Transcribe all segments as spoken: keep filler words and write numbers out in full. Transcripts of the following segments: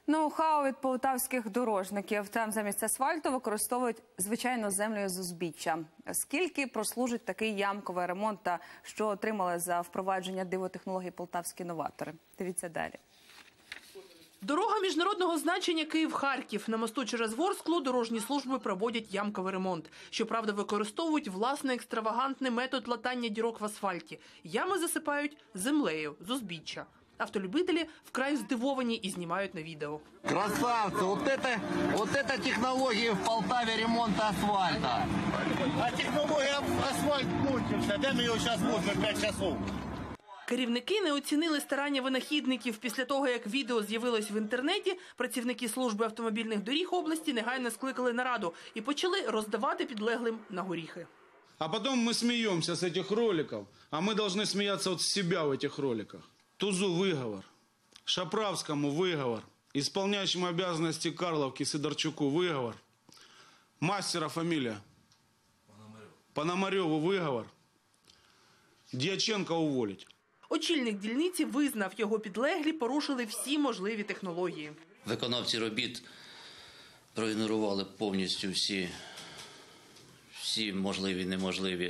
Ноу-хау від полтавських дорожників. Там замість асфальту використовують звичайну землю з узбіччя. Скільки прослужить такий ямковий ремонт та що отримали за впровадження дивотехнологій полтавські новатори? Дивіться далі. Дорога міжнародного значення Київ-Харків. На мосту через Ворсклу дорожні служби проводять ямковий ремонт. Щоправда, використовують власний екстравагантний метод латання дірок в асфальті. Ями засипають землею з узбіччя. Автолюбителі вкрай здивовані і знімають на відео. Красавцы! Вот это, вот это технологии в Полтаве ремонта асфальта. А технология асфальт кончился. Де ми його зараз можемо п'ять часов? Керівники не оцінили старання винахідників. Після того, як відео з'явилось в інтернеті, працівники служби автомобільних доріг області негайно скликали нараду і почали роздавати підлеглим на горіхи. А потом мы смеемся с этих роликов, а мы должны смеяться от себя в этих роликах. Тузу выговор, Шаправскому выговор, исполняющему обязанности Карловки Сидорчуку выговор, Мастера фамилия, Пономареву выговор, Дьяченко уволить. Очільник дільниці визнав, його підлеглі порушили всі можливі технології. Виконавці робіт проігнорували повністю всі, всі можливі і неможливі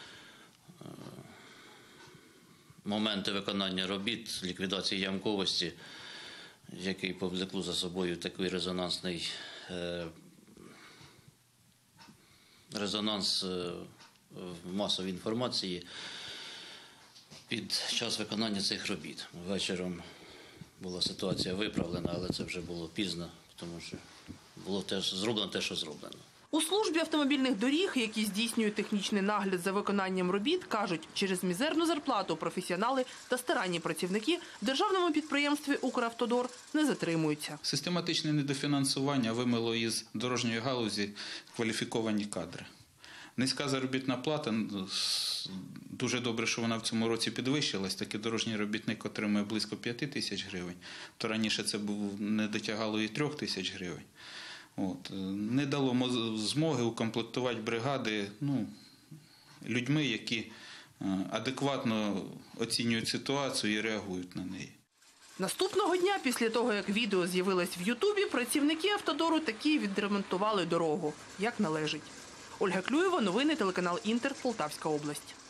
моменти виконання робіт, ліквідації ямковості, який повлекло за собою такий резонансний е, резонанс е, в масовій інформації під час виконання цих робіт. Вечором була ситуація виправлена, але це вже було пізно, тому що було теж зроблено те, що зроблено. У службі автомобільних доріг, які здійснюють технічний нагляд за виконанням робіт, кажуть, через мізерну зарплату професіонали та старанні працівники в державному підприємстві «Укравтодор» не затримуються. Систематичне недофінансування вимило із дорожньої галузі кваліфіковані кадри. Низька заробітна плата, дуже добре, що вона в цьому році підвищилась, такий дорожній робітник отримує близько п'яти тисяч гривень, то раніше це був, не дотягало і трьох тисяч гривень. От. Не дало змоги укомплектувати бригади ну, людьми, які адекватно оцінюють ситуацію і реагують на неї. Наступного дня, після того, як відео з'явилось в Ютубі, працівники «Автодору» таки відремонтували дорогу, як належить. Ольга Клюєва, новини, телеканал «Інтер», Полтавська область.